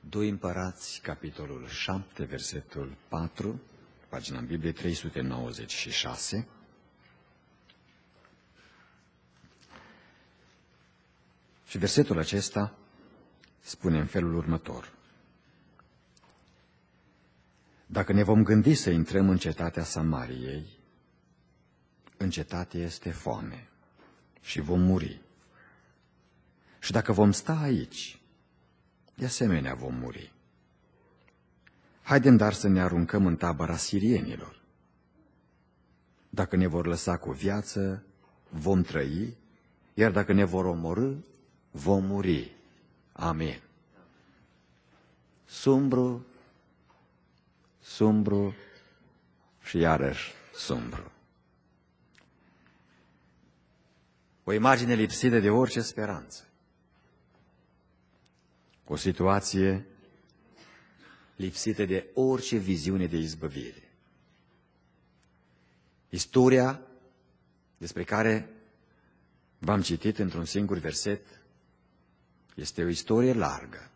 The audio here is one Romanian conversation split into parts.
2 Împărați, capitolul 7, versetul 4, pagina în Biblie 396. Și versetul acesta spune în felul următor: Dacă ne vom gândi să intrăm în cetatea Samariei, în cetate este foame și vom muri. Și dacă vom sta aici, de asemenea vom muri. Haidem dar să ne aruncăm în tabăra sirienilor. Dacă ne vor lăsa cu viață, vom trăi, iar dacă ne vor omorî, vom muri. Amin. Sumbru, sumbru și iarăși sumbru. O imagine lipsită de orice speranță. O situație lipsită de orice viziune de izbăvire. Istoria despre care v-am citit într-un singur verset este o istorie largă.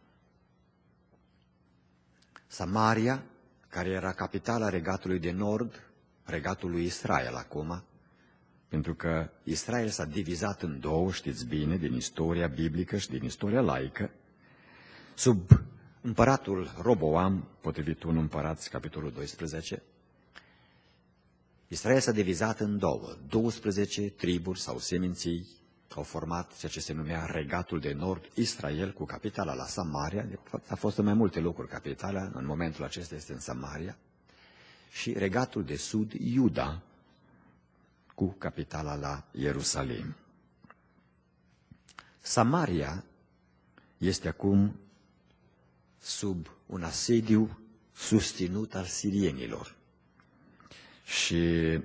Samaria, care era capitala regatului de nord, regatul lui Israel acum, pentru că Israel s-a divizat în două, știți bine, din istoria biblică și din istoria laică, sub împăratul Roboam, potrivit 1 Împărați, capitolul 12, Israel s-a divizat în două. 12 triburi sau seminții au format ceea ce se numea Regatul de Nord, Israel, cu capitala la Samaria. De fapt, a fost în mai multe locuri capitala, în momentul acesta este în Samaria. Și Regatul de Sud, Iuda, cu capitala la Ierusalim. Samaria este acum sub un asediu susținut al sirienilor. Și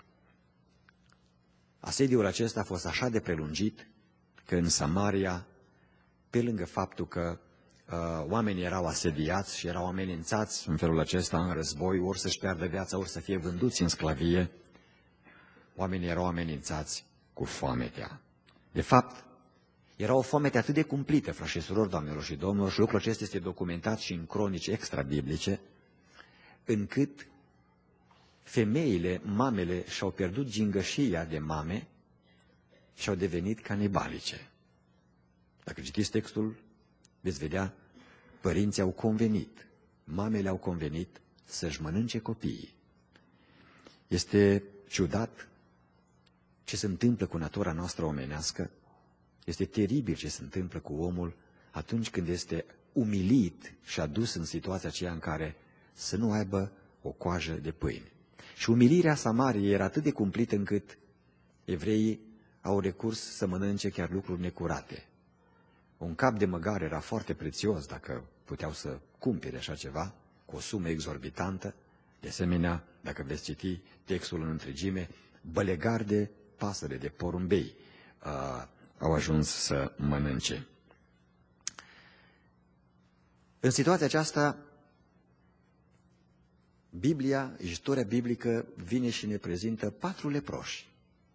asediul acesta a fost așa de prelungit că în Samaria, pe lângă faptul că oamenii erau asediați și erau amenințați în felul acesta în război, ori să-și piardă viața, ori să fie vânduți în sclavie, oamenii erau amenințați cu foametea. De fapt, era o foamete atât de cumplită, frați și surori, doamnelor și domnilor, și lucrul acesta este documentat și în cronici extrabiblice, încât femeile, mamele, și-au pierdut gingășia de mame și au devenit canibalice. Dacă citiți textul, veți vedea, părinții au convenit, mamele au convenit să-și mănânce copiii. Este ciudat ce se întâmplă cu natura noastră omenească. Este teribil ce se întâmplă cu omul atunci când este umilit și adus în situația aceea în care să nu aibă o coajă de pâine. Și umilirea Samariei era atât de cumplită încât evreii au recurs să mănânce chiar lucruri necurate. Un cap de măgar era foarte prețios dacă puteau să cumpere așa ceva, cu o sumă exorbitantă. De asemenea, dacă veți citi textul în întregime, bălegar de pasăre, de porumbei, au ajuns să mănânce. În situația aceasta, Biblia, istoria biblică, vine și ne prezintă 4 leproși,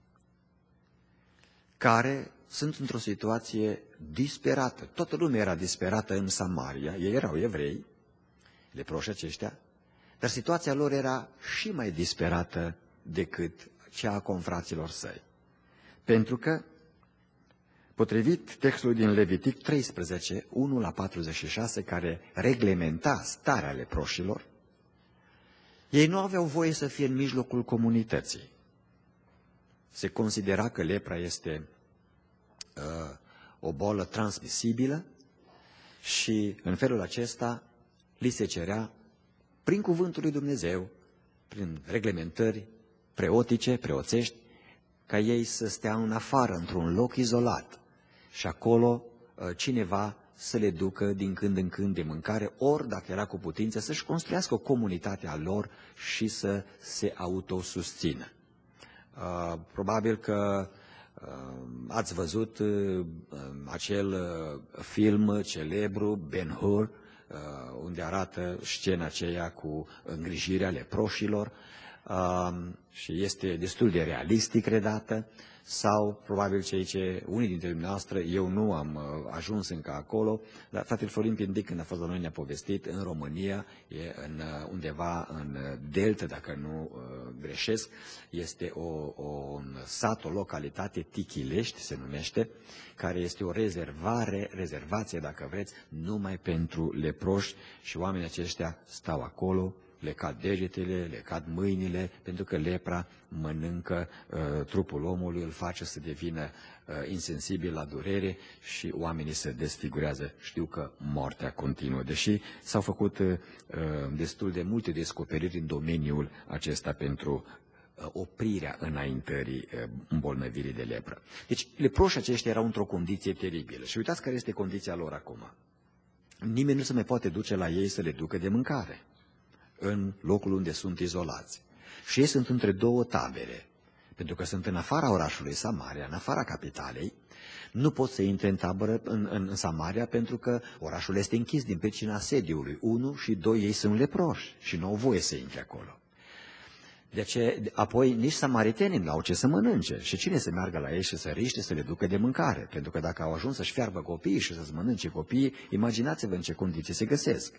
care sunt într-o situație disperată. Toată lumea era disperată în Samaria, ei erau evrei, leproșii aceștia, dar situația lor era și mai disperată decât cea a confraților săi. Pentru că, potrivit textului din Levitic 13, 1-46, care reglementa starea leproșilor, ei nu aveau voie să fie în mijlocul comunității. Se considera că lepra este o boală transmisibilă și în felul acesta li se cerea, prin cuvântul lui Dumnezeu, prin reglementări preoțești, ca ei să stea în afară, într-un loc izolat și acolo cineva să le ducă din când în când de mâncare, ori, dacă era cu putință, să-și construiască o comunitate a lor și să se autosusțină. Probabil că ați văzut acel film celebru, Ben-Hur, unde arată scena aceea cu îngrijirea leproșilor. și este destul de realistic redată, sau probabil unii dintre dumneavoastră, eu nu am ajuns încă acolo, dar fratele Florin Pindic, când a fost la noi, ne-a povestit, în România, undeva în Delta, dacă nu greșesc, este un sat, o localitate, Tichilești se numește, care este o rezervație, dacă vreți, numai pentru leproși, și oamenii aceștia stau acolo, le cad degetele, le cad mâinile, pentru că lepra mănâncă trupul omului, îl face să devină insensibil la durere și oamenii se desfigurează. Știu că moartea continuă, deși s-au făcut destul de multe descoperiri în domeniul acesta pentru oprirea înaintării îmbolnăvirii de lepră. Deci leproșii aceștia erau într-o condiție teribilă. Și uitați care este condiția lor acum. Nimeni nu se mai poate duce la ei să le ducă de mâncare în locul unde sunt izolați. Și ei sunt între două tabere, pentru că sunt în afara orașului Samaria, în afara capitalei. Nu pot să intre în tabără în Samaria, pentru că orașul este închis din pricina asediului. 1 și 2, ei sunt leproși și nu au voie să intre acolo. De aceea, apoi nici samaritenii nu au ce să mănânce. Și cine să meargă la ei și să riște, să le ducă de mâncare? Pentru că dacă au ajuns să-și fiarbă copiii și să-ți mănânce copiii, imaginați-vă în ce condiții se găsesc.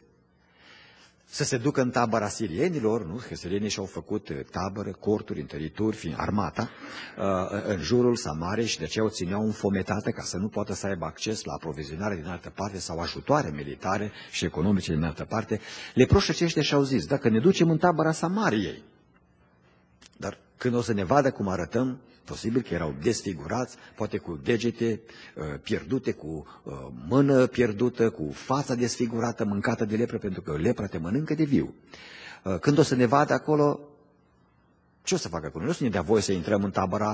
Să se ducă în tabăra sirienilor, nu? Că sirienii și-au făcut tabără, corturi, întărituri, fiind armata, în jurul Samariei, și de aceea o țineau înfometată ca să nu poată să aibă acces la aprovizionare din altă parte sau ajutoare militare și economice din altă parte. Leproșii aceștia și-au zis, dacă ne ducem în tabăra Samariei, dar când o să ne vadă cum arătăm, posibil că erau desfigurați, poate cu degete pierdute, cu mână pierdută, cu fața desfigurată, mâncată de lepră, pentru că lepra te mănâncă de viu. Când o să ne vadă acolo, ce o să facă acolo? Nu o să ne dea voie să intrăm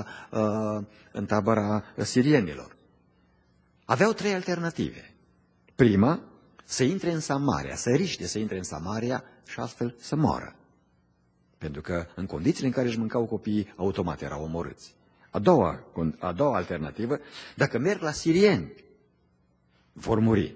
în tabăra sirienilor. Aveau 3 alternative. Prima, să intre în Samaria, să riște să intre în Samaria și astfel să moară. Pentru că în condițiile în care își mâncau copiii, automat erau omorâți. A doua alternativă, dacă merg la sirieni, vor muri.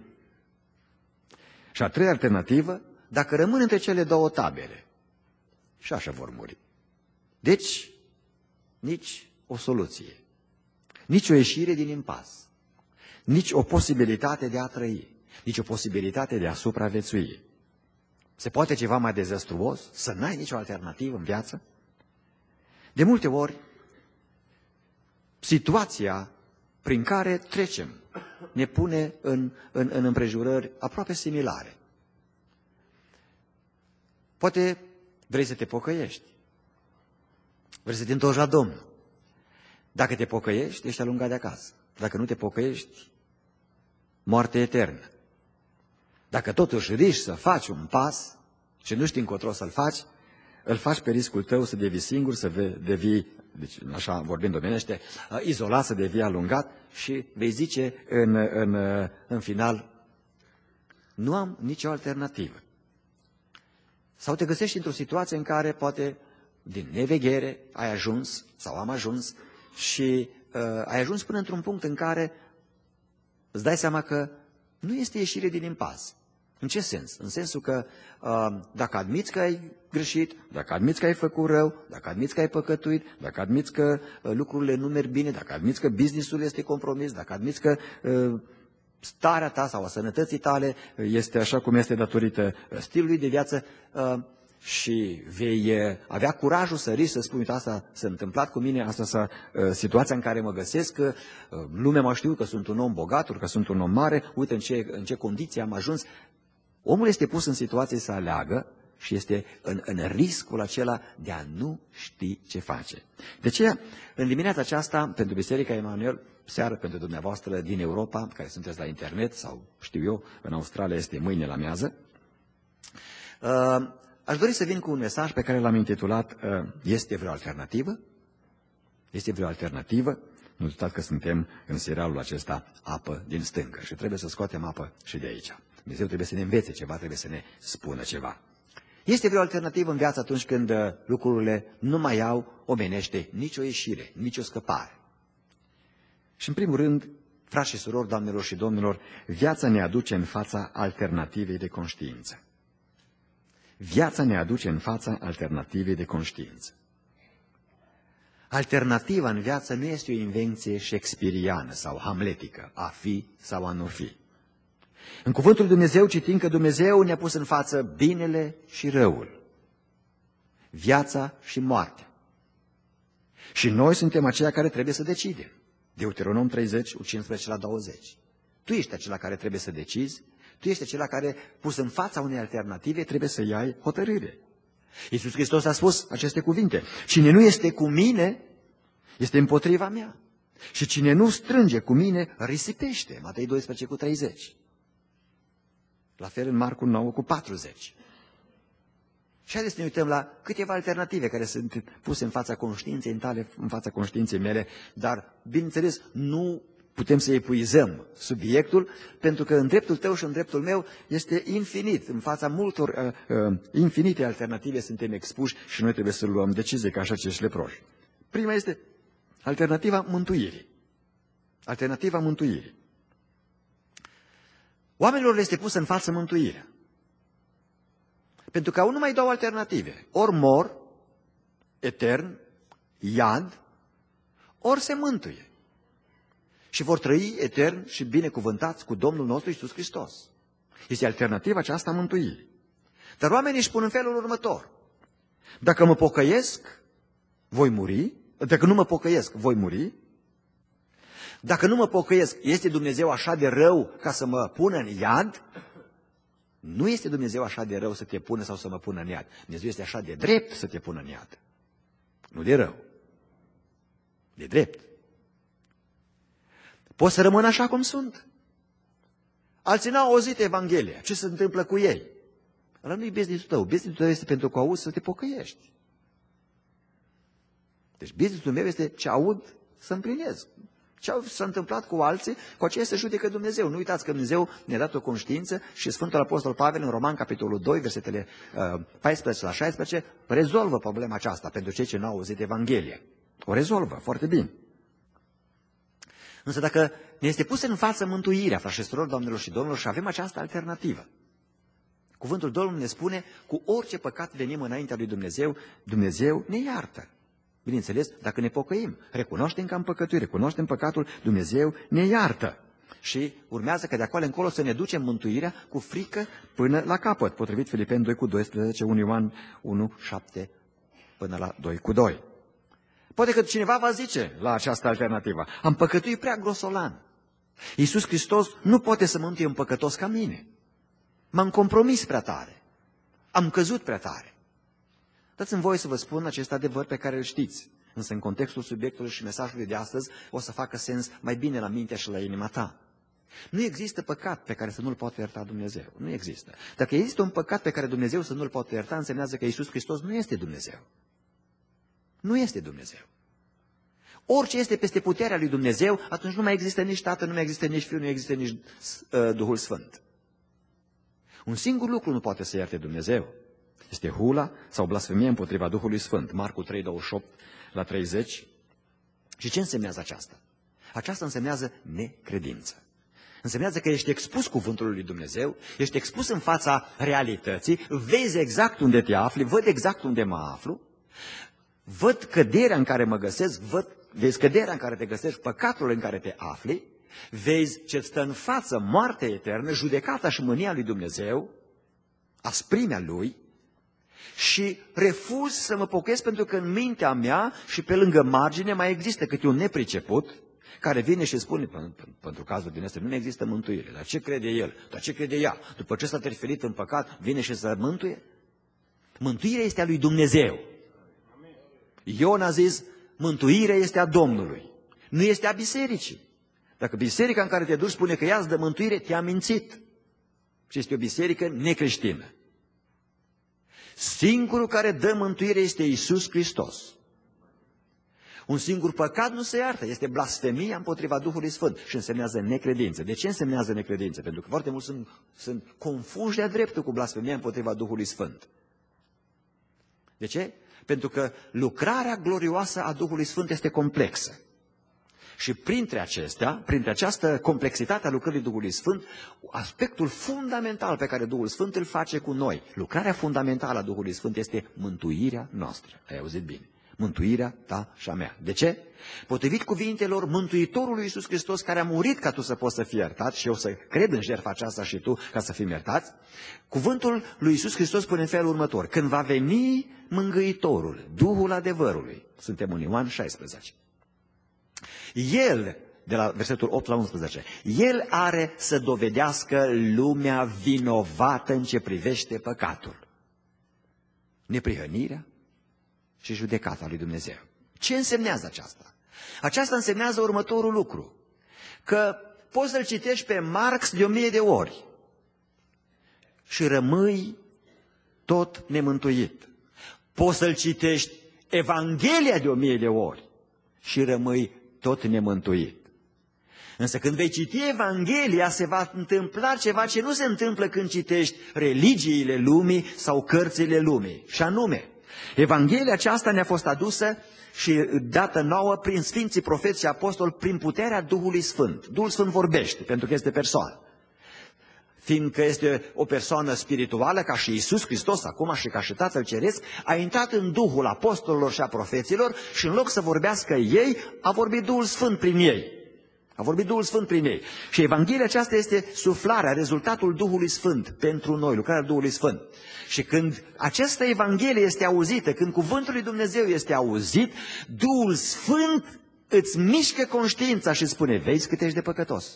Și a treia alternativă, dacă rămân între cele două tabere, și așa vor muri. Deci, nici o soluție, nici o ieșire din impas, nici o posibilitate de a trăi, nici o posibilitate de a supraviețui. Se poate ceva mai dezastruos? Să n-ai nicio alternativă în viață? De multe ori, situația prin care trecem ne pune în împrejurări aproape similare. Poate vrei să te pocăiești, vrei să te întorci la Domnul. Dacă te pocăiești, ești alungat de acasă. Dacă nu te pocăiești, moarte eternă. Dacă totuși riști să faci un pas și nu știi încotro să-l faci, îl faci pe riscul tău să devii singur, să devii, deci așa vorbind omenește, izolat, să devii alungat și vei zice în final, nu am nicio alternativă. Sau te găsești într-o situație în care poate din neveghere ai ajuns sau am ajuns și ai ajuns până într-un punct în care îți dai seama că nu este ieșire din impas. În ce sens? În sensul că dacă admiți că ai greșit, dacă admiți că ai făcut rău, dacă admiți că ai păcătuit, dacă admiți că lucrurile nu merg bine, dacă admiți că business-ul este compromis, dacă admiți că starea ta sau a sănătății tale este așa cum este datorită stilului de viață, și vei avea curajul să riști, să spui, uite, asta s-a întâmplat cu mine, asta situația în care mă găsesc, că lumea mă știu că sunt un om bogat, că sunt un om mare, uite în ce condiții am ajuns. Omul este pus în situație să aleagă și este în riscul acela de a nu ști ce face. De aceea, în dimineața aceasta, pentru Biserica Emanuel, seară pentru dumneavoastră din Europa, care sunteți la internet sau, știu eu, în Australia este mâine la miază, aș dori să vin cu un mesaj pe care l-am intitulat Este vreo alternativă? Este vreo alternativă? Nu uitați că suntem în serialul acesta Apă din stâncă și trebuie să scoatem apă și de aici. Dumnezeu trebuie să ne învețe ceva, trebuie să ne spună ceva. Este vreo alternativă în viață atunci când lucrurile nu mai au omenește nicio ieșire, nicio scăpare? Și în primul rând, frați și surori, doamnelor și domnilor, viața ne aduce în fața alternativei de conștiință. Viața ne aduce în fața alternativei de conștiință. Alternativa în viață nu este o invenție shakespeariană sau hamletică, a fi sau a nu fi. În cuvântul lui Dumnezeu citim că Dumnezeu ne-a pus în față binele și răul, viața și moartea. Și noi suntem aceia care trebuie să decidem. Deuteronom 30, 15 la 20. Tu ești acela care trebuie să decizi, tu ești acela care, pus în fața unei alternative, trebuie să iei hotărâre. Iisus Hristos a spus aceste cuvinte: cine nu este cu mine, este împotriva mea. Și cine nu strânge cu mine, risipește. Matei 12 cu 30. La fel în Marcu 9 cu 40. Și haideți să ne uităm la câteva alternative care sunt puse în fața conștiinței tale, în fața conștiinței mele, dar, bineînțeles, nu putem să epuizăm subiectul, pentru că în dreptul tău și în dreptul meu este infinit. În fața multor infinite alternative suntem expuși și noi trebuie să luăm decizie ca așa acești leproși. Prima este alternativa mântuirii. Alternativa mântuirii. Oamenilor le este pusă în față mântuirea. Pentru că au numai două alternative. Ori mor, etern, iad, ori se mântuie. Și vor trăi etern și binecuvântați cu Domnul nostru Iisus Hristos. Este alternativa aceasta a mântuirii. Dar oamenii își pun în felul următor: dacă mă pocăiesc, voi muri. Dacă nu mă pocăiesc, voi muri. Dacă nu mă pocăiesc, este Dumnezeu așa de rău ca să mă pună în iad? Nu este Dumnezeu așa de rău să te pună sau să mă pună în iad. Dumnezeu este așa de drept să te pună în iad. Nu de rău. De drept. Pot să rămân așa cum sunt. Alții n-au auzit Evanghelia. Ce se întâmplă cu ei? Ăla nu-i business-ul tău. Business-ul tău este pentru că auzi să te pocăiești. Deci business-ul meu este ce aud să împlinesc. Ce s-a întâmplat cu alții, cu aceea se judecă Dumnezeu. Nu uitați că Dumnezeu ne-a dat o conștiință și Sfântul Apostol Pavel în Roman, capitolul 2, versetele 14 la 16, rezolvă problema aceasta pentru cei ce n-au auzit Evanghelia. O rezolvă foarte bine. Însă dacă ne este pusă în față mântuirea, frașestror, doamnelor și domnilor, și avem această alternativă, cuvântul Domnului ne spune: cu orice păcat venim înaintea lui Dumnezeu, Dumnezeu ne iartă. Bineînțeles, dacă ne pocăim, recunoaștem că am păcătuit, recunoaștem păcatul, Dumnezeu ne iartă. Și urmează că de acolo încolo să ne ducem mântuirea cu frică până la capăt, potrivit Filipeni 2 cu 12, 1 Ioan 1, 7 până la 2 cu 2. Poate că cineva va zice la această alternativă: am păcătuit prea grosolan. Iisus Hristos nu poate să mântuie un păcătos ca mine. M-am compromis prea tare. Am căzut prea tare. Dați-mi voie să vă spun acest adevăr pe care îl știți, însă în contextul subiectului și mesajului de astăzi o să facă sens mai bine la mintea și la inima ta. Nu există păcat pe care să nu-l poată ierta Dumnezeu. Nu există. Dacă există un păcat pe care Dumnezeu să nu-l poată ierta, însemnează că Iisus Hristos nu este Dumnezeu. Nu este Dumnezeu. Orice este peste puterea lui Dumnezeu, atunci nu mai există nici Tatăl, nu mai există nici Fiul, nu există nici Duhul Sfânt. Un singur lucru nu poate să ierte Dumnezeu. Este hula sau blasfemia împotriva Duhului Sfânt. Marcu 3, 28 la 30. Și ce însemnează aceasta? Aceasta însemnează necredință. Însemnează că ești expus cuvântului lui Dumnezeu, ești expus în fața realității, vezi exact unde te afli, văd exact unde mă aflu, văd căderea în care mă găsesc, vezi căderea în care te găsești, păcatul în care te afli, vezi ce stă în față, moartea eternă, judecata și mânia lui Dumnezeu, asprimea lui, și refuz să mă pocăiesc pentru că în mintea mea și pe lângă margine mai există câte un nepriceput care vine și spune: pentru cazul din astea nu există mântuire. Dar ce crede el? Dar ce crede ea? După ce s-a terfelit în păcat, vine și să mântuie? Mântuirea este a lui Dumnezeu. Ion a zis: mântuirea este a Domnului, nu este a bisericii. Dacă biserica în care te duci spune că ea îți dă mântuire, te-a mințit. Și este o biserică necreștină. Singurul care dă mântuire este Iisus Hristos. Un singur păcat nu se iartă, este blasfemia împotriva Duhului Sfânt și însemnează necredință. De ce însemnează necredință? Pentru că foarte mulți sunt confuși de-a dreptul cu blasfemia împotriva Duhului Sfânt. De ce? Pentru că lucrarea glorioasă a Duhului Sfânt este complexă. Și printre acestea, printre această complexitate a lucrării Duhului Sfânt, aspectul fundamental pe care Duhul Sfânt îl face cu noi, lucrarea fundamentală a Duhului Sfânt este mântuirea noastră. Ai auzit bine? Mântuirea ta și a mea. De ce? Potrivit cuvintelor Mântuitorului Iisus Hristos, care a murit ca tu să poți să fii iertat și eu să cred în jertfa aceasta și tu ca să fim iertați, cuvântul lui Iisus Hristos spune în felul următor: când va veni Mângâitorul, Duhul adevărului, suntem în Ioan 16, El, de la versetul 8 la 11, El are să dovedească lumea vinovată în ce privește păcatul, neprihănirea și judecata lui Dumnezeu. Ce însemnează aceasta? Aceasta însemnează următorul lucru, că poți să-l citești pe Marx de 1000 de ori și rămâi tot nemântuit. Poți să-l citești Evanghelia de 1000 de ori și rămâi tot nemântuit. Însă când vei citi Evanghelia, se va întâmpla ceva ce nu se întâmplă când citești religiile lumii sau cărțile lumii. Și anume, Evanghelia aceasta ne-a fost adusă și dată nouă prin Sfinții Profeți și Apostoli, prin puterea Duhului Sfânt. Duhul Sfânt vorbește, pentru că este persoană. Fiindcă este o persoană spirituală, ca și Iisus Hristos acum și ca și Tatăl Ceresc, a intrat în Duhul apostolilor și a profeților și în loc să vorbească ei, a vorbit Duhul Sfânt prin ei. A vorbit Duhul Sfânt prin ei. Și Evanghelia aceasta este suflarea, rezultatul Duhului Sfânt pentru noi, lucrarea Duhului Sfânt. Și când această Evanghelie este auzită, când cuvântul lui Dumnezeu este auzit, Duhul Sfânt îți mișcă conștiința și spune: vezi cât ești de păcătos.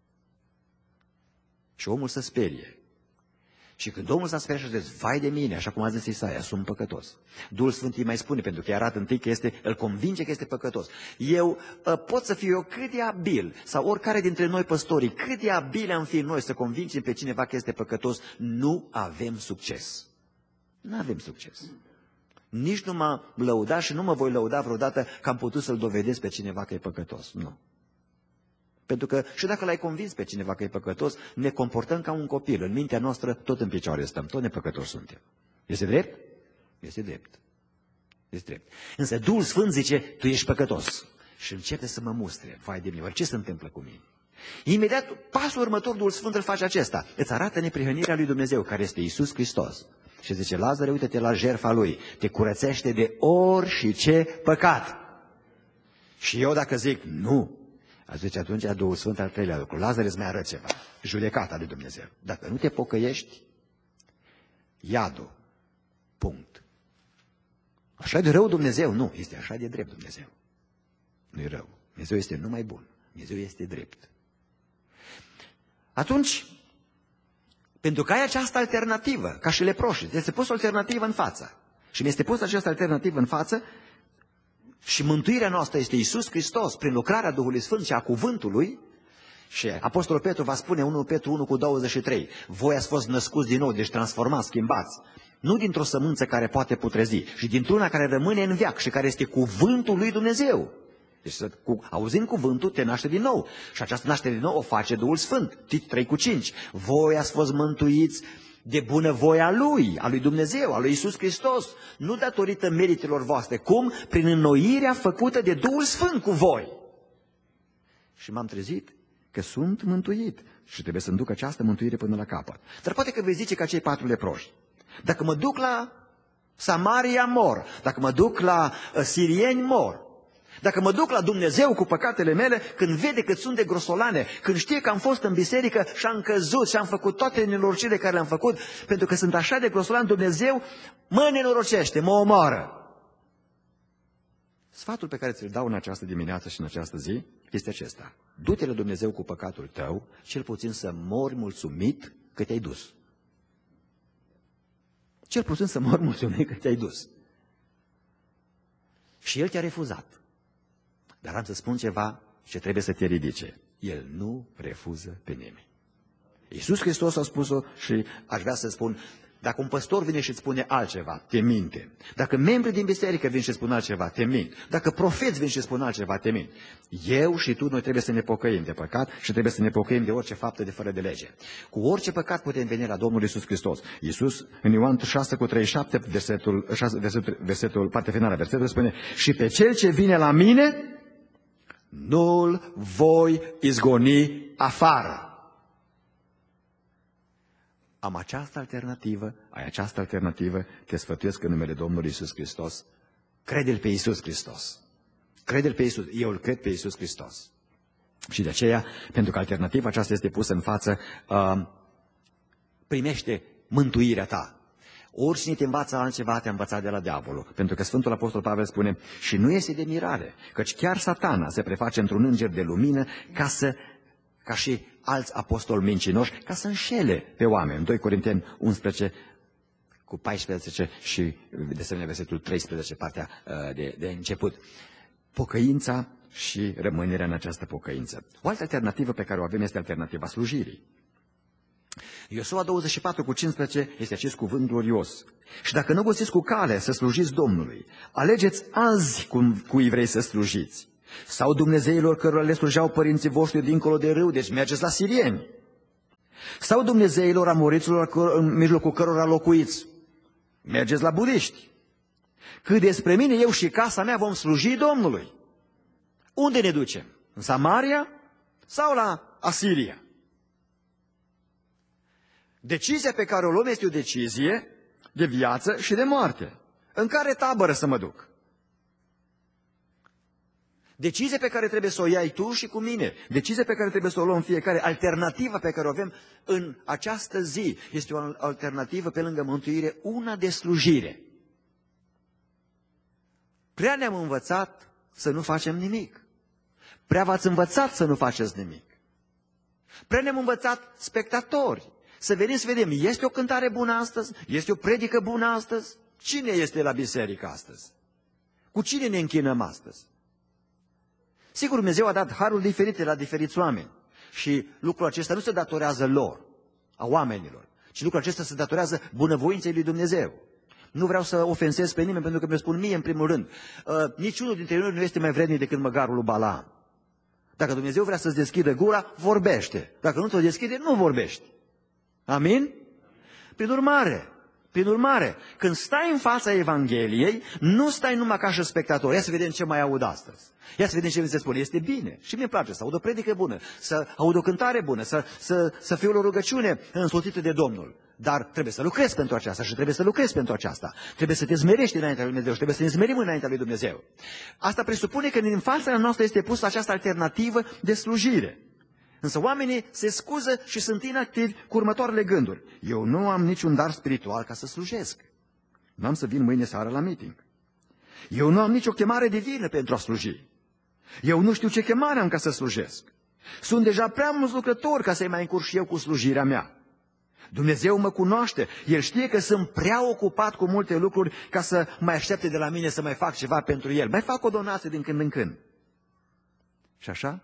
Și omul se sperie. Și când omul s-a speriat și a zis: vai de mine, așa cum a zis Isaia, sunt păcătos. Duhul Sfânt îi mai spune, pentru că îi arată întâi că îl convinge că este păcătos. Eu pot să fiu eu cât de abil, sau oricare dintre noi păstorii, cât de abili am fi noi să convingem pe cineva că este păcătos, nu avem succes. Nu avem succes. Nici nu m-a lăudat și nu mă voi lăuda vreodată că am putut să-l dovedesc pe cineva că e păcătos. Nu. Pentru că și dacă l-ai convins pe cineva că e păcătos, ne comportăm ca un copil. În mintea noastră tot în picioare stăm, tot nepăcătoși suntem. Este drept? Este drept. Este drept. Însă Duhul Sfânt zice: tu ești păcătos. Și începe să mă mustre. Vai de mine, ce se întâmplă cu mine? Imediat, pasul următor, Duhul Sfânt îl face acesta. Îți arată neprihănirea lui Dumnezeu, care este Iisus Hristos. Și zice: Lazare, uite-te la jertfa lui, te curățește de orice păcat. Și eu dacă zic nu, zice atunci Duhul Sfânt al treilea lucru: Lazare, îți mai arăt ceva, judecata lui Dumnezeu. Dacă nu te pocăiești, iadul, punct. Așa de rău Dumnezeu? Nu, este așa de drept Dumnezeu. Nu-i rău. Dumnezeu este numai bun. Dumnezeu este drept. Atunci, pentru că ai această alternativă, ca și leproșii, este pus o alternativă în față. Și mi este pus această alternativă în față și mântuirea noastră este Iisus Hristos prin lucrarea Duhului Sfânt și a cuvântului. Și Apostolul Petru va spune, 1 Petru 1:23, voi ați fost născuți din nou, deci transformați, schimbați. Nu dintr-o sămânță care poate putrezi, ci dintr-una care rămâne în veac și care este cuvântul lui Dumnezeu. Deci, auzind cuvântul, te naște din nou. Și această naștere din nou o face Duhul Sfânt. Tit 3:5. Voi ați fost mântuiți de bunăvoia Lui, a lui Dumnezeu, a lui Iisus Hristos, nu datorită meritelor voastre. Cum? Prin înnoirea făcută de Duhul Sfânt cu voi. Și m-am trezit că sunt mântuit și trebuie să-mi duc această mântuire până la capăt. Dar poate că vei zice ca cei 4 leproși: dacă mă duc la Samaria, mor. Dacă mă duc la sirieni, mor. Dacă mă duc la Dumnezeu cu păcatele mele, când vede că sunt de grosolane, când știe că am fost în biserică și am căzut și am făcut toate nenorocirile care le-am făcut, pentru că sunt așa de grosolan, Dumnezeu mă nenorocește, mă omoară. Sfatul pe care ți-l dau în această dimineață și în această zi este acesta: du-te la Dumnezeu cu păcatul tău, cel puțin să mori mulțumit că te-ai dus. Cel puțin să mori mulțumit că te-ai dus. Și El te-a refuzat. Dar am să spun ceva ce trebuie să te ridice. El nu refuză pe nimeni. Iisus Hristos a spus-o și aș vrea să spun: dacă un păstor vine și îți spune altceva, te minte. Dacă membrii din biserică vin și spun altceva, te mint. Dacă profeți vin și spun altceva, te mint. Eu și tu, noi trebuie să ne pocăim de păcat și trebuie să ne pocăim de orice faptă de fără de lege. Cu orice păcat putem veni la Domnul Iisus Hristos. Iisus, în Ioan 6:37, versetul, partea finală a versetului, spune: și pe cel ce vine la mine, nu-l voi izgoni afară. Am această alternativă, ai această alternativă, te sfătuiesc în numele Domnului Iisus Hristos, crede-L pe Iisus Hristos. Crede-L pe Iisus, eu îl cred pe Iisus Hristos. Și de aceea, pentru că alternativa aceasta este pusă în față, primește mântuirea ta. Oricine te învață altceva, te-a învățat de la diavolul. Pentru că Sfântul Apostol Pavel spune, și nu este de mirare, căci chiar Satana se preface într-un înger de lumină ca și alți apostoli mincinoși, ca să înșele pe oameni. 2 Corinteni 11 cu 14 și de asemenea versetul 13, partea de început. Pocăința și rămânerea în această pocăință. O altă alternativă pe care o avem este alternativa slujirii. Iosua 24 cu 15 este acest cuvânt glorios. Și dacă nu găsiți cu cale să slujiți Domnului, alegeți azi cui vrei să slujiți. Sau Dumnezeilor cărora le slujeau părinții voștri dincolo de râu, deci mergeți la sirieni. Sau Dumnezeilor amoriților în mijlocul cărora locuiți, mergeți la budiști. Cât despre mine, eu și casa mea vom sluji Domnului. Unde ne ducem? În Samaria sau la Asiria? Decizia pe care o luăm este o decizie de viață și de moarte. În care tabără să mă duc? Decizie pe care trebuie să o iai tu și cu mine. Decizie pe care trebuie să o luăm fiecare. Alternativa pe care o avem în această zi este o alternativă pe lângă mântuire, una de slujire. Prea ne-am învățat să nu facem nimic. Prea v-ați învățat să nu faceți nimic. Prea ne-am învățat spectatori. Să venim să vedem, este o cântare bună astăzi? Este o predică bună astăzi? Cine este la biserică astăzi? Cu cine ne închinăm astăzi? Sigur, Dumnezeu a dat haruri diferite la diferiți oameni. Și lucrul acesta nu se datorează lor, a oamenilor, ci lucrul acesta se datorează bunăvoinței lui Dumnezeu. Nu vreau să ofensez pe nimeni, pentru că mi-o spun mie în primul rând. Niciunul dintre noi nu este mai vrednic decât măgarul lui Balaam. Dacă Dumnezeu vrea să-ți deschidă gura, vorbește. Dacă nu ți-o deschide, nu vorbești. Amin? Prin urmare, când stai în fața Evangheliei, nu stai numai ca și spectator. Ia să vedem ce mai aud astăzi. Ia să vedem ce mi se spune. Este bine. Și mi-e place să aud o predică bună, să aud o cântare bună, să fiu o rugăciune însoțită de Domnul. Dar trebuie să lucrezi pentru aceasta și trebuie să lucrezi pentru aceasta. Trebuie să te smerești înaintea lui Dumnezeu și trebuie să ne smerim înaintea lui Dumnezeu. Asta presupune că în fața noastră este pusă această alternativă de slujire. Însă oamenii se scuză și sunt inactivi cu următoarele gânduri. Eu nu am niciun dar spiritual ca să slujesc. Nu am să vin mâine seară la meeting. Eu nu am nicio chemare divină pentru a sluji. Eu nu știu ce chemare am ca să slujesc. Sunt deja prea mulți lucrători ca să-i mai încurc și eu cu slujirea mea. Dumnezeu mă cunoaște. El știe că sunt prea ocupat cu multe lucruri ca să mai aștepte de la mine să mai fac ceva pentru El. Mai fac o donație din când în când. Și așa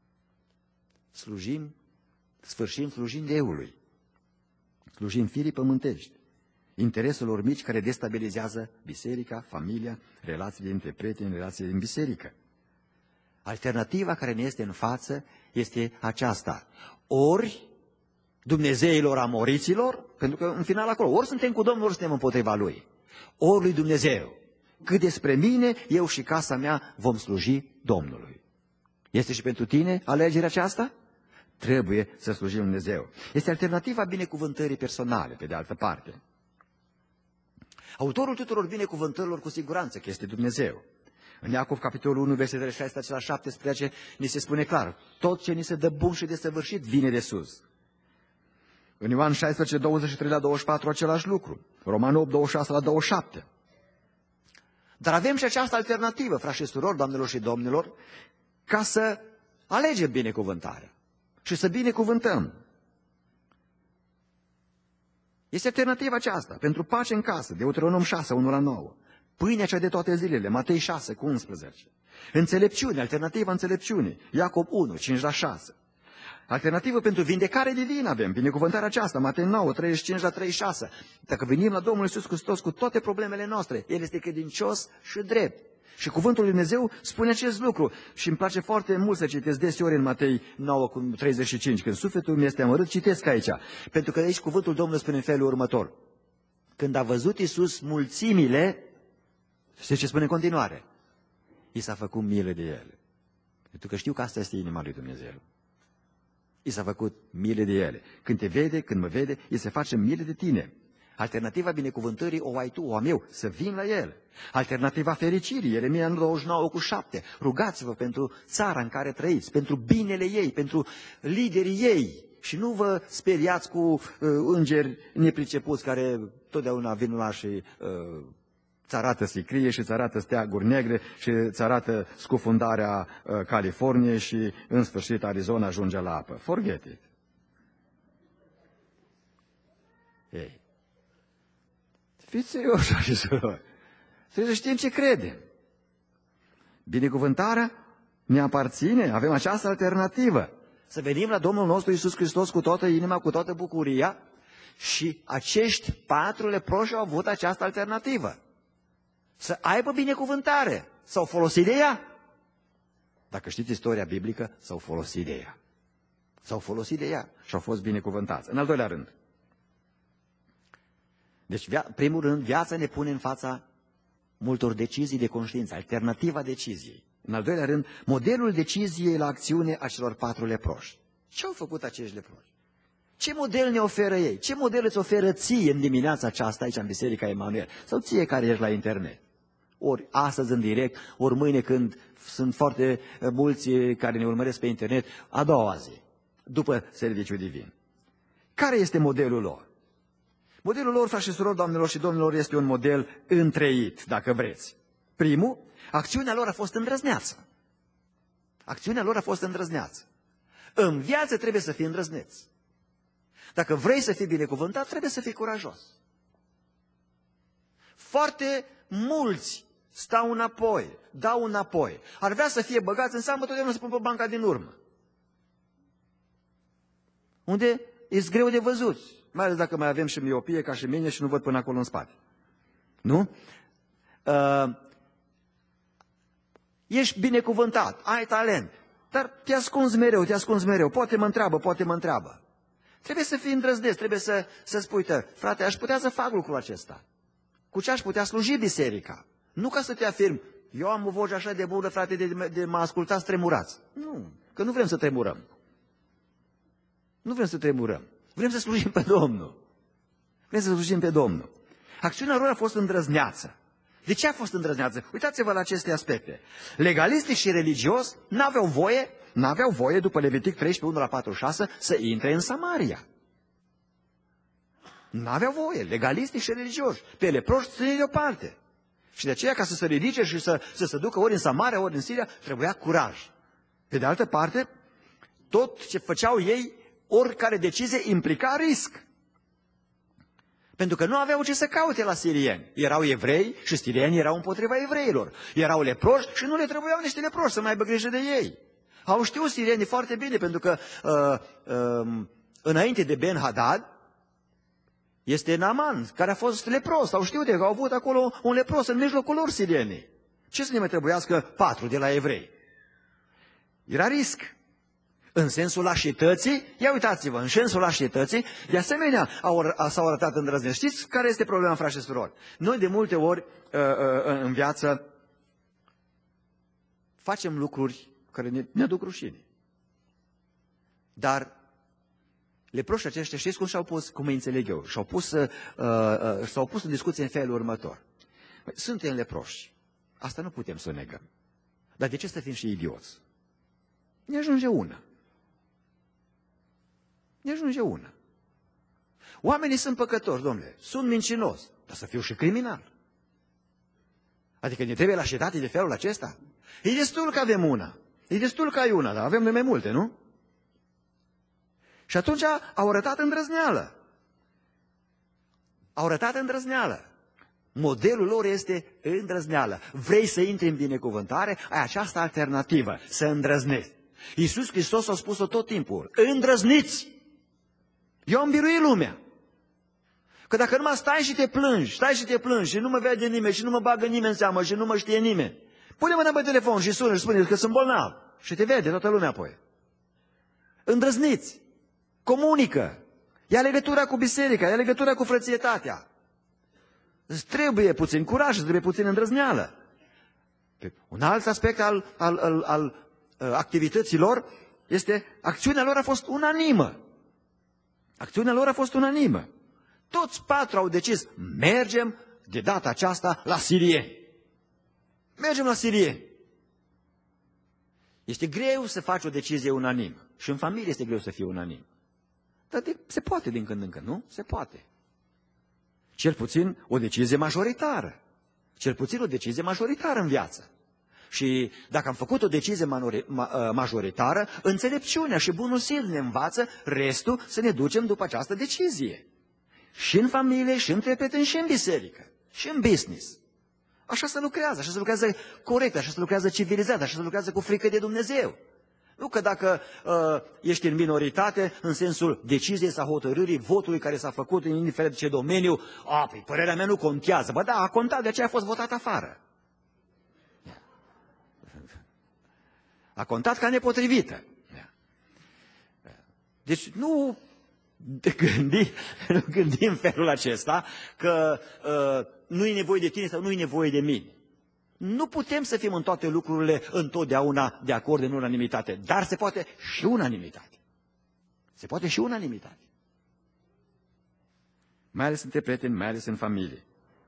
sfârșim slujind Eului. Slujim firii pământești, intereselor mici care destabilizează biserica, familia, relațiile între prieteni, relațiile din biserică. Alternativa care ne este în față este aceasta. Ori Dumnezeilor amoriților, pentru că în final acolo, ori suntem cu Domnul, ori suntem împotriva Lui. Ori lui Dumnezeu. Cât despre mine, eu și casa mea vom sluji Domnului. Este și pentru tine alegerea aceasta? Trebuie să slujim Dumnezeu. Este alternativa binecuvântării personale, pe de altă parte. Autorul tuturor binecuvântărilor cu siguranță că este Dumnezeu. În Iacov, capitolul 1, versetele 16 la 17, ni se spune clar, tot ce ni se dă bun și desăvârșit vine de sus. În Ioan 16, 23 la 24, același lucru. Roman 8, 26 la 27. Dar avem și această alternativă, frați și surori, doamnelor și domnilor, ca să alegem binecuvântarea și să binecuvântăm. Este alternativa aceasta, pentru pace în casă, Deuteronom 6, 1 la 9. Pâinea cea de toate zilele, Matei 6, cu 11. Înțelepciune, alternativa înțelepciunii, Iacob 1, 5 la 6. Alternativă pentru vindecare divină avem, binecuvântarea aceasta, Matei 9, 35 la 36. Dacă venim la Domnul Iisus Hristos cu toate problemele noastre, El este credincios și drept. Și cuvântul lui Dumnezeu spune acest lucru. Și îmi place foarte mult să citesc deseori în Matei 9 cu 35. Când sufletul mi este amărât, citesc aici. Pentru că aici cuvântul Domnului spune în felul următor. Când a văzut Iisus mulțimile, știți ce spune în continuare? I s-a făcut milă de ele. Pentru că știu că asta este inima lui Dumnezeu. I s-a făcut mile de ele. Când te vede, când mă vede, îi se face mile de tine. Alternativa binecuvântării o ai tu, o am eu, să vin la el. Alternativa fericirii, Ieremia 29:7. Rugați-vă pentru țara în care trăiți, pentru binele ei, pentru liderii ei. Și nu vă speriați cu îngeri nepricepuți care totdeauna vin la și îți arată sicrie și îți arată steaguri negre și îți arată scufundarea Californiei și în sfârșit Arizona ajunge la apă. Forget it. Ei. Fiți serioși, așa și surori. Trebuie să știm ce credem. Binecuvântarea ne aparține, avem această alternativă. Să venim la Domnul nostru Iisus Hristos cu toată inima, cu toată bucuria și acești 4 leproși au avut această alternativă. Să aibă binecuvântare. S-au folosit de ea. Dacă știți istoria biblică, s-au folosit de ea. S-au folosit de ea și au fost binecuvântați. În al doilea rând. Deci, primul rând, viața ne pune în fața multor decizii de conștiință, alternativa deciziei. În al doilea rând, modelul deciziei la acțiune a celor 4 leproși. Ce au făcut acești leproși? Ce model ne oferă ei? Ce model îți oferă ție în dimineața aceasta aici în Biserica Emanuel? Sau ție care ești la internet? Ori astăzi în direct, ori mâine când sunt foarte mulți care ne urmăresc pe internet, a doua zi, după serviciul divin. Care este modelul lor? Modelul lor, frați și surori, doamnelor și domnilor, este un model întreit, dacă vreți. Primul, acțiunea lor a fost îndrăzneață. Acțiunea lor a fost îndrăzneață. În viață trebuie să fii îndrăzneț. Dacă vrei să fii binecuvântat, trebuie să fii curajos. Foarte mulți stau înapoi, dau înapoi. Ar vrea să fie băgați în seamă, totdeauna să pun pe banca din urmă. Unde e greu de văzut. Mai ales dacă mai avem și miopie ca și mine și nu văd până acolo în spate. Nu? Ești binecuvântat, ai talent, dar te ascunzi mereu, poate mă întreabă. Trebuie să fii îndrăzneț, trebuie să spui, frate, aș putea să fac lucrul acesta. Cu ce aș putea sluji biserica? Nu ca să te afirm, eu am o voce așa de bună, frate, de mă ascultați tremurați. Nu, că nu vrem să tremurăm. Nu vrem să tremurăm. Vrem să slujim pe Domnul. Vrem să slujim pe Domnul. Acțiunea lor a fost îndrăzneață. De ce a fost îndrăzneață? Uitați-vă la aceste aspecte. Legalistic și religios n-aveau voie, după Levitic 13:1-46, să intre în Samaria. N-aveau voie, legalistic și religios. Pe leproși ține deoparte. Și de aceea, ca să se ridice și să se ducă ori în Samaria, ori în Siria, trebuia curaj. Pe de altă parte, tot ce făceau ei, oricare decizie implica risc. Pentru că nu aveau ce să caute la sirieni. Erau evrei și sirienii erau împotriva evreilor. Erau leproși și nu le trebuiau niște leproși să mai aibă grijă de ei. Au știut sirienii foarte bine, pentru că înainte de Ben-Hadad este Naaman, care a fost lepros. Au știut că au avut acolo un lepros în mijlocul lor sirienii. Ce să ne mai trebuiască 4 de la evrei? Era risc. În sensul lașității, ia uitați-vă, în sensul lașității, de asemenea s-au arătat îndrăzneți. Știți care este problema, frați și surori? Noi de multe ori în viață facem lucruri care ne aduc rușine. Dar leproșii aceștia, știți cum și-au pus, cum îi înțeleg eu, s-au pus în discuție în felul următor. Suntem leproși, asta nu putem să o negăm. Dar de ce să fim și idioți? Ne ajunge una. Ne ajunge una. Oamenii sunt păcătoși, domnule, sunt mincinos, dar să fiu și criminal. Adică ne trebuie lașitate de felul acesta? E destul că avem una. E destul că ai una, dar avem mai multe, nu? Și atunci au arătat îndrăzneală. Au arătat îndrăzneală. Modelul lor este îndrăzneală. Vrei să intri în binecuvântare? Ai această alternativă, să îndrăznești. Iisus Hristos a spus-o tot timpul. Îndrăzniți! Eu am biruit lumea. Că dacă numai stai și te plângi și nu mă vede nimeni și nu mă bagă nimeni în seamă și nu mă știe nimeni, pune mâna pe telefon și sună și spune că sunt bolnav. Și te vede toată lumea apoi. Îndrăzniți! Comunică! Ia legătura cu biserica, ia legătura cu frățietatea. Îți trebuie puțin curaj, îți trebuie puțin îndrăzneală. Un alt aspect al activităților, acțiunea lor a fost unanimă. Acțiunea lor a fost unanimă. Toți 4 au decis, mergem de data aceasta la sirieni. Mergem la sirieni. Este greu să faci o decizie unanimă. Și în familie este greu să fie unanim. Dar se poate din când în când, nu? Se poate. Cel puțin o decizie majoritară. Cel puțin o decizie majoritară în viață. Și dacă am făcut o decizie majoritară, înțelepciunea și bunul simț ne învață restul să ne ducem după această decizie. Și în familie, și între prieteni, și în biserică, și în business. Așa se lucrează, așa se lucrează corect, așa se lucrează civilizat, așa se lucrează cu frică de Dumnezeu. Nu că dacă ești în minoritate, în sensul deciziei sau hotărârii, votului care s-a făcut în indiferent ce domeniu, păi părerea mea nu contează. Bă, da, a contat, de aceea a fost votat afară. A contat ca nepotrivită. Deci nu gândi în felul acesta că nu e nevoie de tine sau nu e nevoie de mine. Nu putem să fim în toate lucrurile întotdeauna de acord în unanimitate, dar se poate și unanimitate. Se poate și unanimitate. Mai ales între prieteni, mai ales în familie.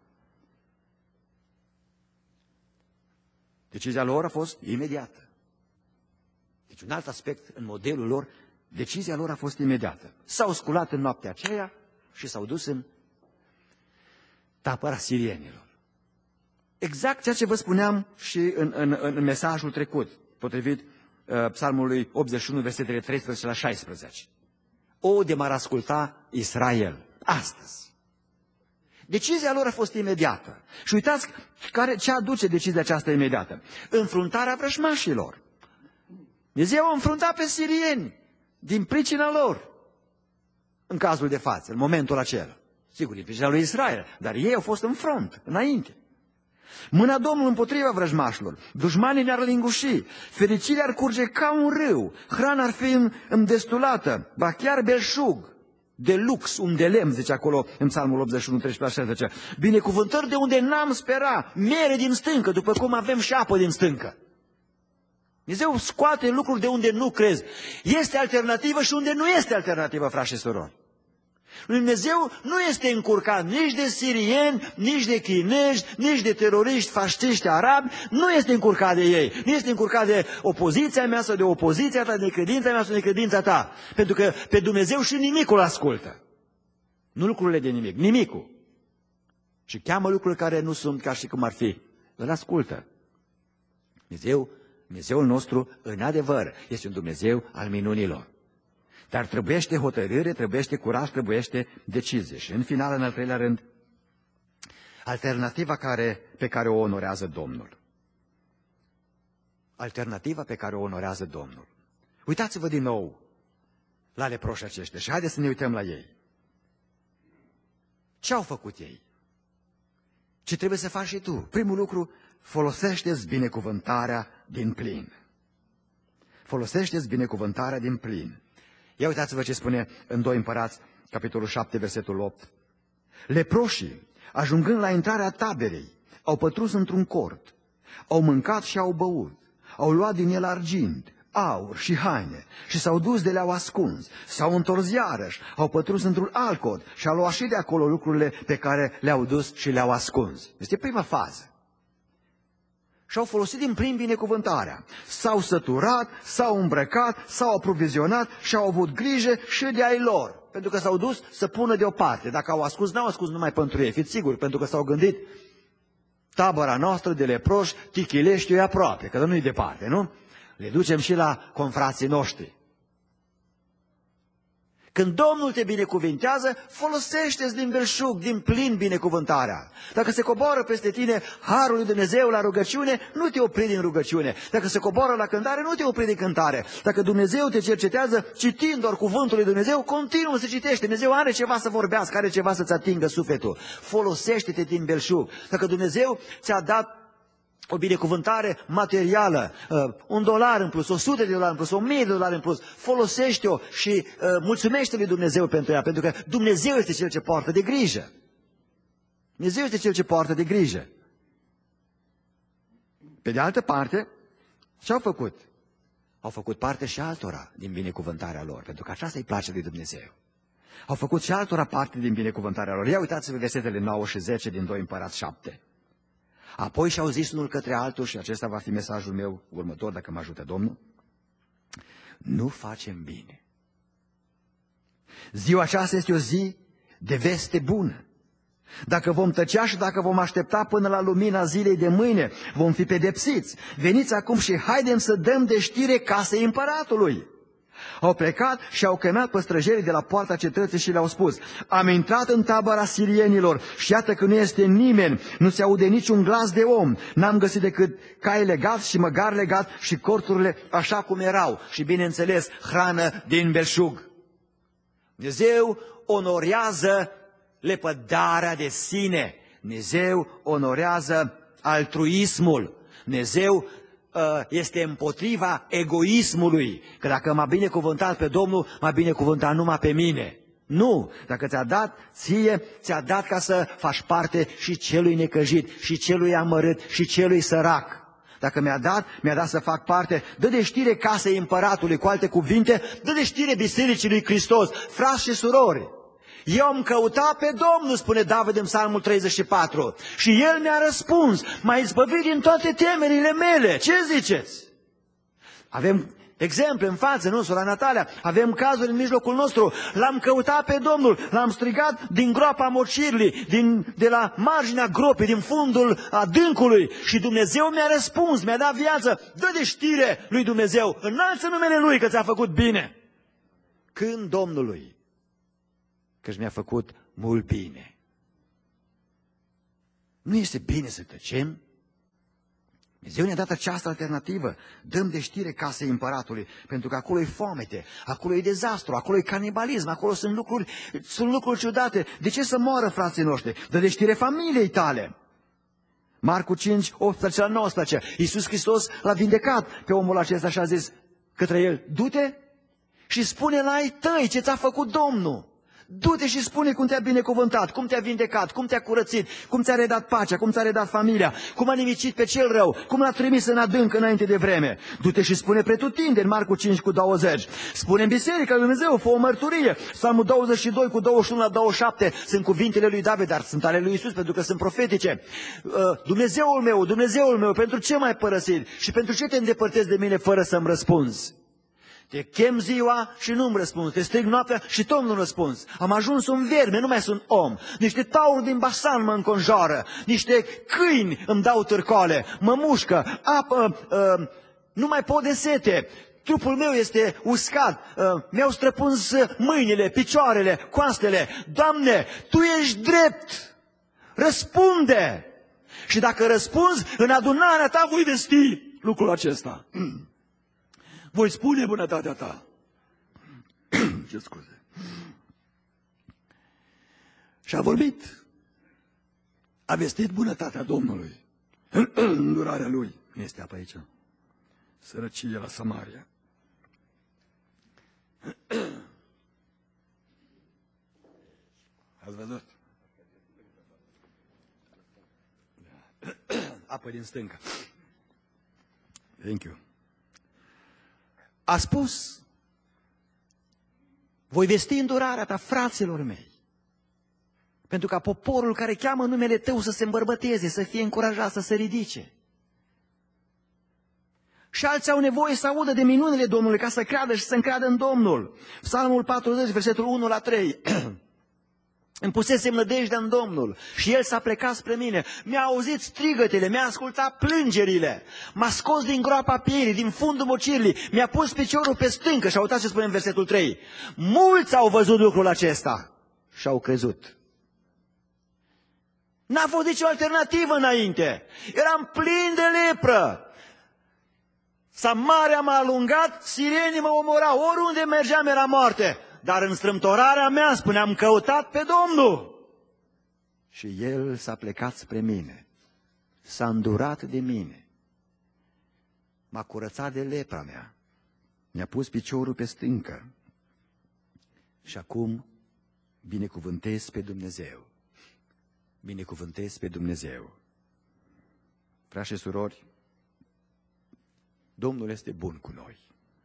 Decizia lor a fost imediată. Deci un alt aspect în modelul lor, decizia lor a fost imediată. S-au sculat în noaptea aceea și s-au dus în tabăra sirienilor. Exact ceea ce vă spuneam și în mesajul trecut, potrivit Psalmului 81, versetele 13 la 16. O, de m-ar asculta Israel astăzi. Decizia lor a fost imediată. Și uitați ce aduce decizia aceasta imediată. Înfruntarea vrăjmașilor. Dumnezeu a înfruntat pe sirieni din pricina lor, în cazul de față, în momentul acela. Sigur, din pricina lui Israel, dar ei au fost în front, înainte. Mâna Domnului împotriva vrăjmașilor, dușmanii ne-ar linguși, fericirea ar curge ca un râu, hrana ar fi îndestulată, ba chiar belșug, de lux, de lemn, zice acolo în Psalmul 81, 13, binecuvântări de unde n-am spera, mere din stâncă, după cum avem și apă din stâncă. Dumnezeu scoate lucruri de unde nu crezi. Este alternativă și unde nu este alternativă, frați și surori. Dumnezeu nu este încurcat nici de sirieni, nici de chinezi, nici de teroriști fasciști arabi, nu este încurcat de ei. Nu este încurcat de opoziția mea sau de opoziția ta, de credința mea sau de credința ta. Pentru că pe Dumnezeu și nimicul ascultă. Nu lucrurile de nimic, nimicul. Și cheamă lucruri care nu sunt ca și cum ar fi. Îl ascultă. Dumnezeul nostru, în adevăr, este un Dumnezeu al minunilor. Dar trebuiește hotărâre, trebuiește curaj, trebuiește decizie. Și în final, în al treilea rând, alternativa pe care o onorează Domnul. Alternativa pe care o onorează Domnul. Uitați-vă din nou la leproșii aceștia și haideți să ne uităm la ei. Ce au făcut ei? Ce trebuie să faci și tu? Primul lucru, folosește-ți binecuvântarea din plin. Folosește-ți binecuvântarea din plin. Ia uitați-vă ce spune în 2 Împărați, capitolul 7, versetul 8. Leproșii, ajungând la intrarea taberei, au pătrus într-un cort, au mâncat și au băut, au luat din el argint, aur și haine și s-au dus de le-au ascuns, s-au întors iarăși, au pătrus într-un alt cort și au luat și de acolo lucrurile pe care le-au dus și le-au ascuns. Este prima fază. Și au folosit din plin binecuvântarea. S-au săturat, s-au îmbrăcat, s-au aprovizionat și au avut grijă și de ai lor. Pentru că s-au dus să pună deoparte. Dacă au ascuns, n-au ascuns numai pentru ei. Fiți siguri, pentru că s-au gândit, tabăra noastră de leproși, Tichileștiu e aproape, că nu-i departe, nu? Le ducem și la confrații noștri. Când Domnul te binecuvintează, folosește-ți din belșug, din plin binecuvântarea. Dacă se coboară peste tine harul lui Dumnezeu la rugăciune, nu te opri din rugăciune. Dacă se coboară la cântare, nu te opri din cântare. Dacă Dumnezeu te cercetează, citind doar cuvântul lui Dumnezeu, continuă să citești. Dumnezeu are ceva să vorbească, are ceva să-ți atingă sufletul. Folosește-te din belșug. Dacă Dumnezeu ți-a dat o binecuvântare materială, $1 în plus, $100 în plus, $1000 în plus, folosește-o și mulțumește lui Dumnezeu pentru ea, pentru că Dumnezeu este Cel ce poartă de grijă. Dumnezeu este Cel ce poartă de grijă. Pe de altă parte, ce-au făcut? au făcut parte și altora din binecuvântarea lor, pentru că aceasta îi place lui Dumnezeu. Au făcut și altora parte din binecuvântarea lor. Ia uitați-vă versetele 9 și 10 din 2 Împărați 7. Apoi și-au zis unul către altul, și acesta va fi mesajul meu următor, dacă mă ajută Domnul: nu facem bine. Ziua aceasta este o zi de veste bună. Dacă vom tăcea și dacă vom aștepta până la lumina zilei de mâine, vom fi pedepsiți. Veniți acum și haidem să dăm de știre casei împăratului. Au plecat și au chemat păstrăjerii de la poarta cetății și le-au spus: am intrat în tabăra sirienilor și iată că nu este nimeni, nu se aude niciun glas de om. N-am găsit decât cai legați și măgar legat și corturile așa cum erau. Și bineînțeles, hrană din belșug. Dumnezeu onorează lepădarea de sine. Dumnezeu onorează altruismul. Dumnezeu este împotriva egoismului, că dacă m-a binecuvântat pe Domnul, m-a binecuvântat numai pe mine. Nu, dacă ți-a dat ție, ți-a dat ca să faci parte și celui necăjit, și celui amărât, și celui sărac. Dacă mi-a dat să fac parte, dă de știre casei împăratului, cu alte cuvinte, dă de știre bisericii lui Hristos, frați și surori. Eu am căutat pe Domnul, spune David în Psalmul 34, și El mi-a răspuns, m-a izbăvit din toate temerile mele. Ce ziceți? Avem exemple în față, nu, sora Natalia? Avem cazuri în mijlocul nostru. L-am căutat pe Domnul, l-am strigat din groapa mocirlii, de la marginea gropii, din fundul adâncului, și Dumnezeu mi-a răspuns, mi-a dat viață. Dă de știre lui Dumnezeu, înalță numele Lui că ți-a făcut bine. Când Domnului? Căci mi-a făcut mult bine. Nu este bine să tăcem? Dumnezeu ne-a dat această alternativă. Dăm de știre casei împăratului, pentru că acolo e foamete, acolo e dezastru, acolo e canibalism, acolo sunt lucruri ciudate. De ce să moară frații noștri? Dă de știre familiei tale. Marcu 5, 18 la 19. Iisus Hristos l-a vindecat pe omul acesta și a zis către el: du-te și spune la ai tăi ce ți-a făcut Domnul. Du-te și spune cum te-a binecuvântat, cum te-a vindecat, cum te-a curățit, cum ți-a redat pacea, cum ți-a redat familia, cum a nimicit pe cel rău, cum l-a trimis în adânc înainte de vreme. Du-te și spune pretutindeni, Marcu 5 cu 20. Spune în biserică, lui Dumnezeu, fă o mărturie. Psalmul 22 cu 21 la 27 sunt cuvintele lui David, dar sunt ale lui Iisus pentru că sunt profetice. Dumnezeul meu, pentru ce m-ai părăsit și pentru ce te îndepărtezi de mine fără să-mi răspunzi? Te chem ziua și nu-mi răspunzi, te strig noaptea și tot nu răspunzi. Am ajuns un verme, nu mai sunt om. Niște tauri din Basan mă înconjoară, niște câini îmi dau târcoale, mă mușcă, apă, nu mai pot de sete. Trupul meu este uscat, mi-au străpuns mâinile, picioarele, coastele. Doamne, Tu ești drept, răspunde! Și dacă răspunzi, în adunarea Ta voi vesti lucrul acesta. Voi spune bunătatea Ta. Ce scuze. Și a vorbit. A vestit bunătatea Domnului. Îndurarea Lui. Nu este apă aici. Sărăcie la Samaria. Ați văzut? Apă din stâncă. Thank you. A spus: voi vesti îndurarea Ta, fraților mei, pentru ca poporul care cheamă numele Tău să se îmbărbăteze, să fie încurajat, să se ridice. Și alții au nevoie să audă de minunile Domnului ca să creadă și să încreadă în Domnul. Psalmul 40, versetul 1 la 3. Îmi pusesem nădejdea în Domnul și El s-a plecat spre mine. Mi-a auzit strigătele, mi-a ascultat plângerile, m-a scos din groapa pielii, din fundul mocirlii, mi-a pus piciorul pe stâncă. Și uitați ce spune în versetul 3. Mulți au văzut lucrul acesta și au crezut. N-a fost nicio alternativă înainte. Eram plin de lepră. Samaria m-a alungat, sirienii mă omorau, oriunde mergeam era moarte. Dar în strâmtorarea mea, spune, am căutat pe Domnul. Și El s-a plecat spre mine, s-a îndurat de mine, m-a curățat de lepra mea, mi-a pus piciorul pe stâncă și acum binecuvântez pe Dumnezeu. Binecuvântez pe Dumnezeu. Frați și surori, Domnul este bun cu noi.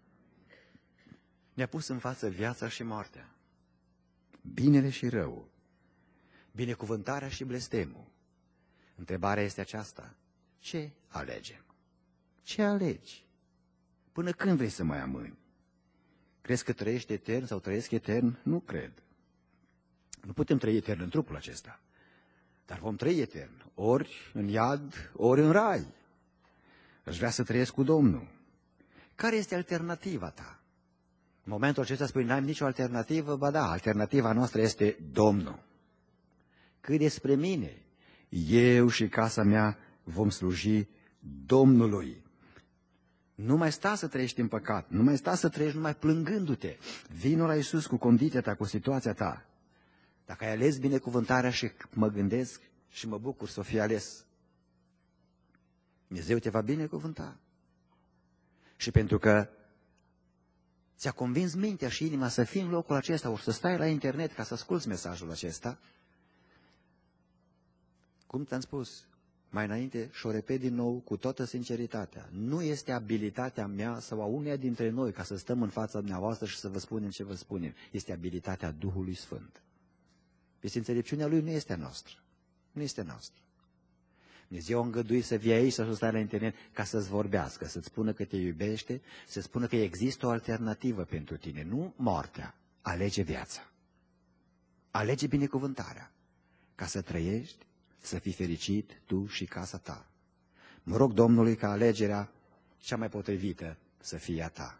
Ne-a pus în față viața și moartea, binele și răul, binecuvântarea și blestemul. Întrebarea este aceasta: ce alegem? Ce alegi? Până când vrei să mai amâni? Crezi că trăiești etern sau trăiesc etern? Nu cred. Nu putem trăi etern în trupul acesta, dar vom trăi etern, ori în iad, ori în rai. Aș vrea să trăiesc cu Domnul. Care este alternativa ta? În momentul acesta spui, n-am nicio alternativă? Ba da, alternativa noastră este Domnul. Cât despre mine, eu și casa mea vom sluji Domnului. Nu mai sta să trăiești în păcat, nu mai sta să trăiești numai plângându-te. Vino la Iisus cu condiția ta, cu situația ta. Dacă ai ales binecuvântarea, și mă gândesc și mă bucur să o fi ales, Dumnezeu te va binecuvânta. Și pentru că ți-a convins mintea și inima să fii în locul acesta, ori să stai la internet ca să asculți mesajul acesta, cum ți-am spus mai înainte și o repet din nou cu toată sinceritatea, nu este abilitatea mea sau a uneia dintre noi ca să stăm în fața dumneavoastră și să vă spunem ce vă spunem. Este abilitatea Duhului Sfânt. Este înțelepciunea Lui, nu este a noastră. Nu este a noastră. Dumnezeu a îngăduit să vii aici, să stai la internet, ca să-ți vorbească, să-ți spună că te iubește, să spună că există o alternativă pentru tine, nu moartea. Alege viața. Alege binecuvântarea, ca să trăiești, să fii fericit tu și casa ta. Mă rog Domnului ca alegerea cea mai potrivită să fie a ta,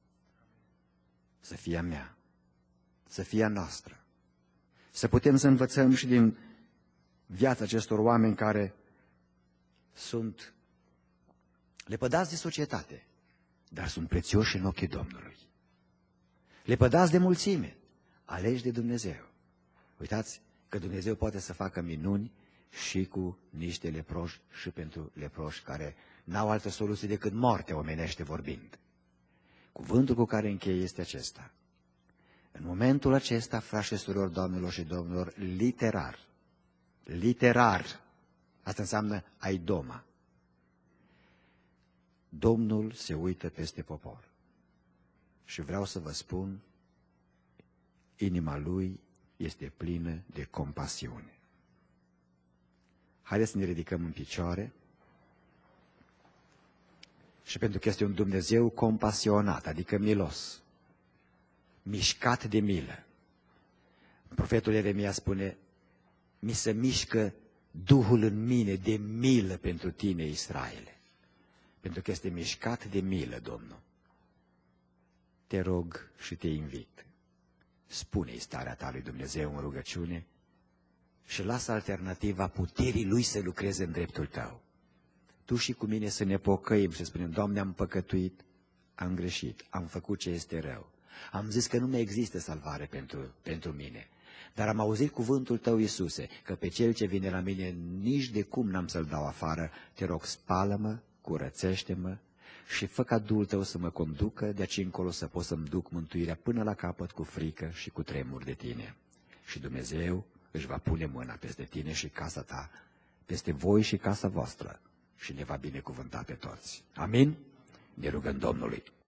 să fie a mea, să fie a noastră. Să putem să învățăm și din viața acestor oameni care sunt lepădați de societate, dar sunt prețioși în ochii Domnului. Lepădați de mulțime, aleși de Dumnezeu. Uitați că Dumnezeu poate să facă minuni și cu niște leproși și pentru leproși care n-au altă soluție decât moartea, omenește vorbind. Cuvântul cu care încheie este acesta. În momentul acesta, frați și surori, doamnelor și domnilor, literar, asta înseamnă aidoma, Domnul se uită peste popor. Și vreau să vă spun, inima Lui este plină de compasiune. Haideți să ne ridicăm în picioare și pentru că este un Dumnezeu compasionat, adică milos, mișcat de milă. Profetul Ieremia spune, mi se mișcă Duhul în mine de milă pentru tine, Israele. Pentru că este mișcat de milă, Domnul. Te rog și te invit. Spune-i starea ta lui Dumnezeu în rugăciune și lasă alternativa puterii Lui să lucreze în dreptul tău. Tu și cu mine să ne pocăim și să spunem, Doamne, am păcătuit, am greșit, am făcut ce este rău. Am zis că nu mai există salvare pentru mine. Dar am auzit cuvântul Tău, Iisuse, că pe cel ce vine la mine nici de cum n-am să-l dau afară. Te rog, spală-mă, curățește-mă și fă ca Duhul Tău să mă conducă de aici încolo să pot să-mi duc mântuirea până la capăt cu frică și cu tremur de Tine. Și Dumnezeu își va pune mâna peste tine și casa ta, peste voi și casa voastră și ne va binecuvânta pe toți. Amin? Ne rugăm Domnului.